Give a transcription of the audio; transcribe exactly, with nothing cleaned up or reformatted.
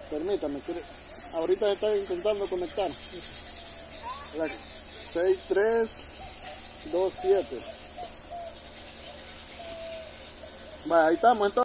Permítame, ahorita está intentando conectar. seis tres dos siete. Vale, ahí estamos entonces.